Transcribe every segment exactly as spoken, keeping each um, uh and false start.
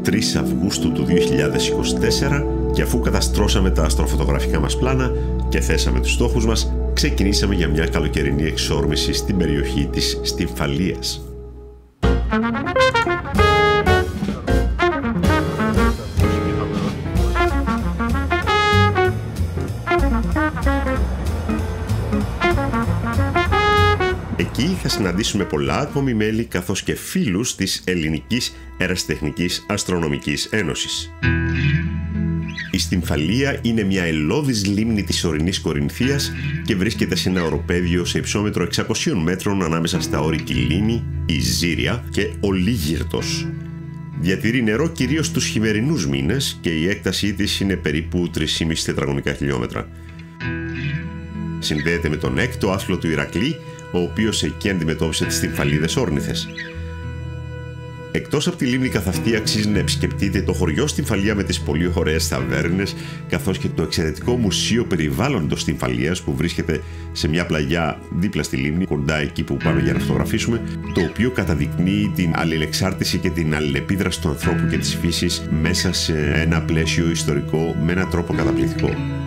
τρεις Αυγούστου του δύο χιλιάδες είκοσι τέσσερα και αφού καταστρώσαμε τα αστροφωτογραφικά μας πλάνα και θέσαμε τους στόχους μας, ξεκινήσαμε για μια καλοκαιρινή εξόρμηση στην περιοχή της Στυμφαλίας. Εκεί θα συναντήσουμε πολλά ακόμη μέλη καθώς και φίλους της Ελληνικής Ερασιτεχνικής Αστρονομικής Ένωσης. Η Στυμφαλία είναι μια ελώδης λίμνη της ορεινής Κορινθίας και βρίσκεται σε ένα οροπέδιο σε υψόμετρο εξακοσίων μέτρων ανάμεσα στα όρη Κιλίνη, Ιζήρια και Ολίγυρτος. Διατηρεί νερό κυρίως τους χειμερινούς μήνες και η έκτασή της είναι περίπου τρία κόμμα πέντε τετραγωνικά χιλιόμετρα. Συνδέεται με τον έκτο άθλο του Ηρακλή, ο οποίος εκεί αντιμετώπισε τις Στυμφαλίδες όρνηθες. Εκτός από τη λίμνη καθ' αυτή, αξίζει να επισκεπτείτε το χωριό Στυμφαλία με τις πολύ ωραίες ταβέρνες, καθώς και το εξαιρετικό μουσείο περιβάλλοντος Στυμφαλίας που βρίσκεται σε μια πλαγιά δίπλα στη λίμνη, κοντά εκεί που πάμε για να φωτογραφίσουμε, το οποίο καταδεικνύει την αλληλεξάρτηση και την αλληλεπίδραση του ανθρώπου και της φύσης μέσα σε ένα πλαίσιο ιστορικό με έναν τρόπο καταπληκτικό.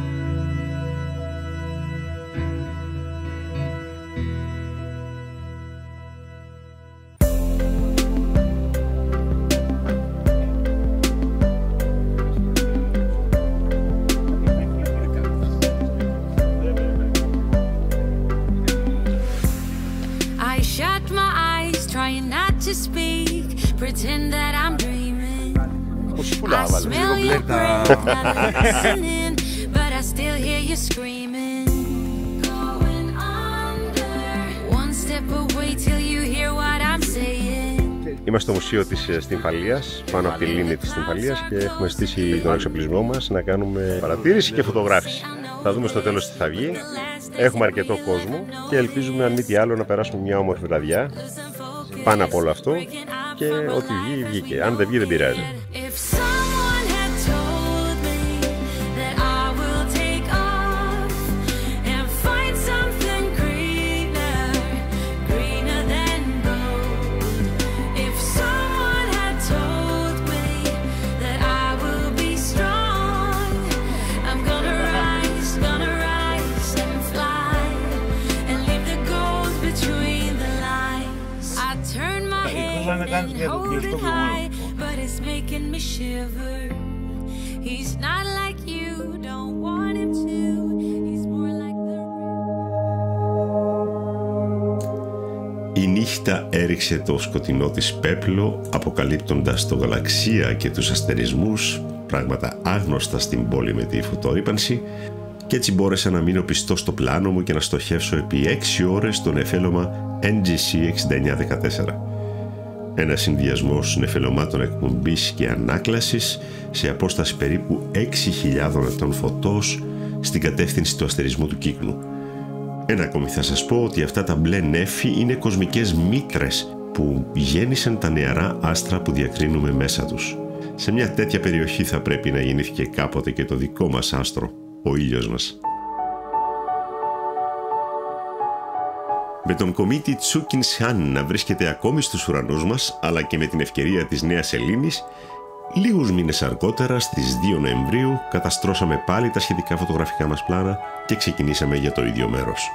Είμαστε στο Μουσείο της Στυμφαλίας, πάνω από τη λίμνη της Στυμφαλίας και έχουμε στήσει τον εξοπλισμό μας να κάνουμε παρατήρηση και φωτογράφηση. Θα δούμε στο τέλος τι θα βγει. Έχουμε αρκετό κόσμο και ελπίζουμε αν μη τι άλλο να περάσουμε μια όμορφη βραδιά πάνω από όλο αυτό και ό,τι βγει βγήκε. Αν δεν βγει δεν πειράζει. Η νύχτα έριξε το σκοτεινό της πέπλο, αποκαλύπτοντας το γαλαξία και τους αστερισμούς, πράγματα άγνωστα στην πόλη με τη φωτορύπανση, και έτσι μπόρεσα να μείνω πιστός στο πλάνο μου και να στοχεύσω επί έξι ώρες το νεφέλωμα Εν Τζι Σι εξήντα εννιά δεκατέσσερα. Ένα συνδυασμός νεφελωμάτων εκπομπής και ανάκλασης σε απόσταση περίπου έξι χιλιάδων ετών φωτός στην κατεύθυνση του αστερισμού του κύκνου. Ένα ακόμη θα σας πω ότι αυτά τα μπλε νέφη είναι κοσμικές μήτρες που γέννησαν τα νεαρά άστρα που διακρίνουμε μέσα τους. Σε μια τέτοια περιοχή θα πρέπει να γεννήθηκε κάποτε και το δικό μας άστρο, ο ήλιος μας. Με τον κομήτη Τσούκιν Σιάν να βρίσκεται ακόμη στους ουρανούς μας, αλλά και με την ευκαιρία της Νέας Σελήνης, λίγους μήνες αργότερα, στις δύο Νοεμβρίου, καταστρώσαμε πάλι τα σχετικά φωτογραφικά μας πλάνα και ξεκινήσαμε για το ίδιο μέρος.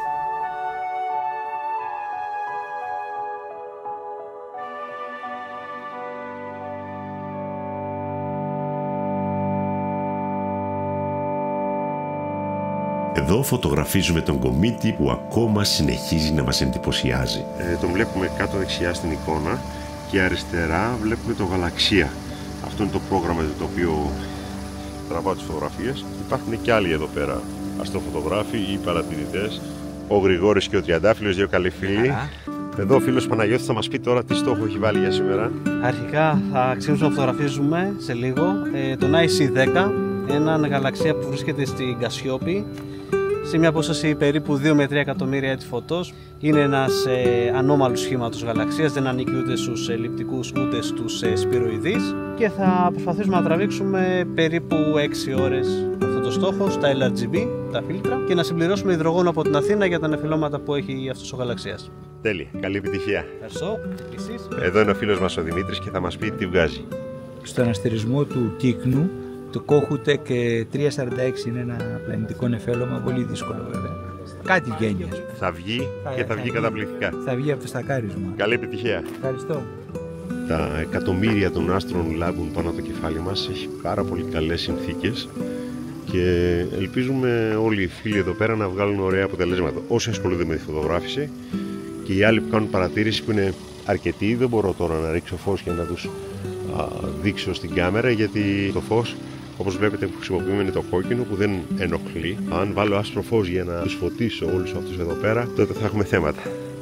Εδώ φωτογραφίζουμε τον κομήτη που ακόμα συνεχίζει να μας εντυπωσιάζει. Ε, τον βλέπουμε κάτω δεξιά στην εικόνα και αριστερά βλέπουμε το γαλαξία. Αυτό είναι το πρόγραμμα το οποίο τραβάω τις φωτογραφίες. Υπάρχουν και άλλοι εδώ πέρα αστροφωτογράφοι ή παρατηρητές. Ο Γρηγόρης και ο Τριαντάφυλλος, δύο καλοί φίλοι. Εδώ ο φίλος Παναγιώτης θα μας πει τώρα τι στόχο έχει βάλει για σήμερα. Αρχικά θα ξεκινήσουμε να φωτογραφίζουμε σε λίγο ε, τον Άι Σι δέκα, έναν γαλαξία που βρίσκεται στην Κασιόπη, σε μια απόσταση περίπου δύο με τρία εκατομμύρια έτη φωτός. Είναι ένας ε, ανώμαλου σχήματος γαλαξίας, δεν ανήκει ούτε στους ελλειπτικούς ούτε στους ε, σπυροειδείς, και θα προσπαθήσουμε να τραβήξουμε περίπου έξι ώρες αυτό το στόχο στα Ελ Αρ Τζι Μπι, τα φίλτρα, και να συμπληρώσουμε υδρογόνο από την Αθήνα για τα νεφελώματα που έχει αυτός ο γαλαξίας. Τέλεια, καλή επιτυχία. Ευχαριστώ. Εσείς. Εδώ είναι ο φίλος μας ο Δημήτρης και θα μας πει τι βγάζει. στον αστερισμό του Κύκνου, το Κόχουτεκ τριακόσια σαράντα έξι. Είναι ένα πλανητικό νεφέλωμα, πολύ δύσκολο βέβαια. Κάτι βγαίνει. Θα βγει θα, και θα, θα βγει καταπληκτικά. Θα βγει από το στακάρισμα. Καλή επιτυχία. Ευχαριστώ. Τα εκατομμύρια των άστρων λάμπουν πάνω από το κεφάλι μας. Έχει πάρα πολύ καλές συνθήκες και ελπίζουμε όλοι οι φίλοι εδώ πέρα να βγάλουν ωραία αποτελέσματα. Όσοι ασχολούνται με τη φωτογράφηση και οι άλλοι που κάνουν παρατήρηση, που είναι αρκετοί, δεν μπορώ τώρα να ρίξω φως και να τους α, δείξω στην κάμερα, γιατί το φως, όπως βλέπετε, που χρησιμοποιούμε είναι το κόκκινο, που δεν ενοχλεί. Αν βάλω άσπρο φως για να τους φωτίσω όλους αυτούς εδώ πέρα, τότε θα έχουμε θέματα.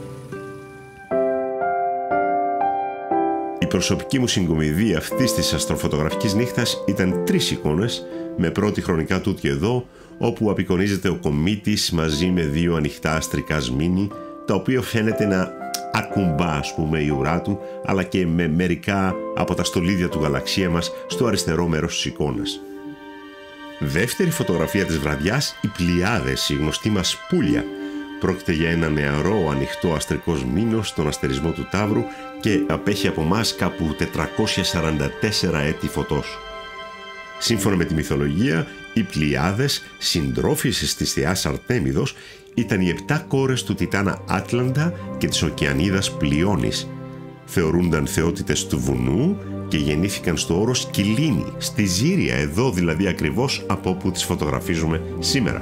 Η προσωπική μου συγκομιδή αυτής της αστροφωτογραφικής νύχτας ήταν τρεις εικόνες, με πρώτη χρονικά τούτη εδώ, όπου απεικονίζεται ο κομήτης μαζί με δύο ανοιχτά αστρικά σμήνη, τα οποία φαίνεται να ακουμπά, ας πούμε, η ουρά του, αλλά και με μερικά από τα στολίδια του γαλαξία μας στο αριστερό μέρος της εικόνας. Δεύτερη φωτογραφία της βραδιάς, οι Πλειάδες, η γνωστή μας Πούλια. Πρόκειται για ένα νεαρό ανοιχτό αστρικό μήνος στον αστερισμό του Ταύρου και απέχει από μας κάπου τετρακόσια σαράντα τέσσερα έτη φωτός. Σύμφωνα με τη μυθολογία, οι Πλειάδες, συντρόφισσες της θεάς Αρτέμιδος, ήταν οι επτά κόρες του Τιτάνα Άτλαντα και της Οκεανίδας Πλειώνης. Θεωρούνταν θεότητες του βουνού και γεννήθηκαν στο όρος Κιλίνη, στη Ζήρια, εδώ δηλαδή ακριβώς από όπου τις φωτογραφίζουμε σήμερα.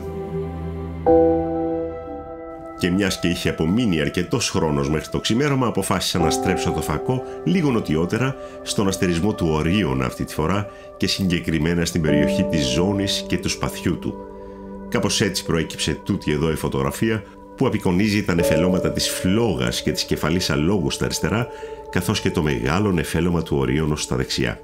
Και μιας και είχε απομείνει αρκετός χρόνος μέχρι το ξημέρωμα, αποφάσισα να στρέψω το φακό λίγο νοτιότερα, στον αστερισμό του Ορίωνα αυτή τη φορά, και συγκεκριμένα στην περιοχή της Ζώνης και του σπαθιού του. Κάπως έτσι προέκυψε τούτη εδώ η φωτογραφία, που απεικονίζει τα νεφελώματα της Φλόγας και της κεφαλής Αλόγου στα αριστερά, καθώς και το μεγάλο νεφέλωμα του Ορίωνος στα δεξιά.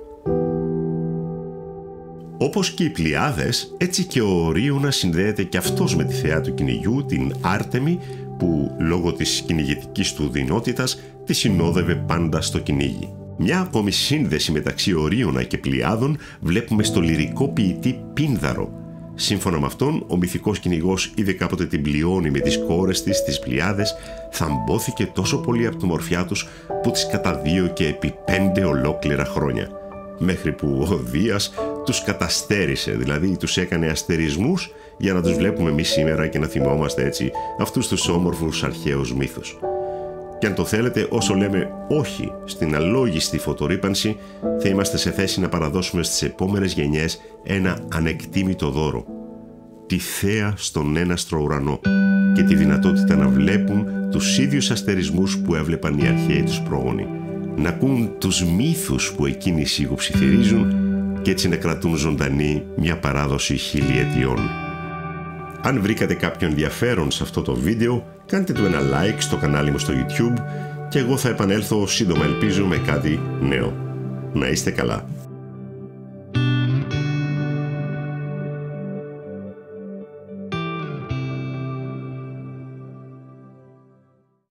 Όπως και οι Πλειάδες, έτσι και ο Ορίωνας συνδέεται και αυτός με τη θεά του κυνηγιού, την Άρτεμη, που λόγω της κυνηγετικής του οδυνότητας τη συνόδευε πάντα στο κυνήγι. Μια ακόμη σύνδεση μεταξύ Ορίωνα και Πλειάδων βλέπουμε στο λυρικό ποιητή Πίνδαρο. Σύμφωνα με αυτόν, ο μυθικός κυνηγός είδε κάποτε την Πλειώνη με τις κόρες της, τις Πλειάδες, θαμπόθηκε τόσο πολύ από τη μορφιά τους που τις καταδίωκε επί πέντε ολόκληρα χρόνια. Μέχρι που ο Δίας τους καταστέρισε, δηλαδή τους έκανε αστερισμούς για να τους βλέπουμε εμείς σήμερα και να θυμόμαστε έτσι αυτούς τους όμορφους αρχαίους μύθους. Και αν το θέλετε, όσο λέμε όχι στην αλόγιστη φωτορύπανση, θα είμαστε σε θέση να παραδώσουμε στις επόμενες γενιές ένα ανεκτήμητο δώρο. Τη θέα στον έναστρο ουρανό και τη δυνατότητα να βλέπουν τους ίδιους αστερισμούς που έβλεπαν οι αρχαίοι τους πρόγονοι. Να ακούν τους μύθους που εκείνοι σιγοψιθυρίζουν και έτσι να κρατούν ζωντανή μια παράδοση χιλιετιών. Αν βρήκατε κάποιο ενδιαφέρον σε αυτό το βίντεο, κάντε του ένα like στο κανάλι μου στο YouTube και εγώ θα επανέλθω σύντομα, ελπίζω, με κάτι νέο. Να είστε καλά.